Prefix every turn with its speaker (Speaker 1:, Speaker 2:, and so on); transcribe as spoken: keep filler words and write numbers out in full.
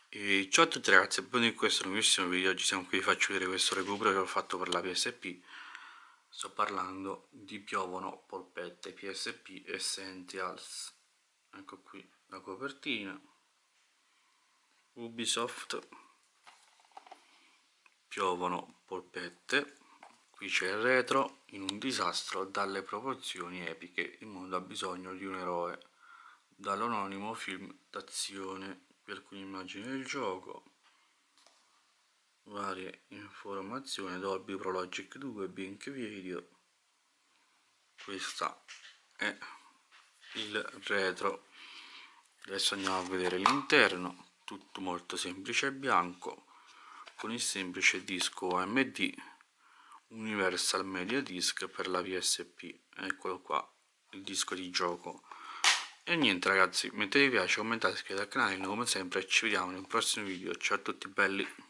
Speaker 1: E ciao a tutti ragazzi, benvenuti in questo nuovissimo video. Oggi siamo qui, vi faccio vedere questo recupero che ho fatto per la P S P. Sto parlando di Piovono Polpette P S P Essentials. Ecco qui la copertina. Ubisoft. Piovono polpette. Qui c'è il retro, in un disastro dalle proporzioni epiche, il mondo ha bisogno di un eroe. Dall'anonimo film d'azione. Qui alcune immagini del gioco, varie informazioni, Dolby Pro Logic due, Blink Video. Questa è il retro. Adesso andiamo a vedere l'interno, tutto molto semplice e bianco, con il semplice disco O M D Universal Media Disc per la P S P. Eccolo qua, il disco di gioco. E niente ragazzi, mettete mi piace, commentate, iscrivetevi al canale, come sempre ci vediamo nel prossimo video. Ciao a tutti belli.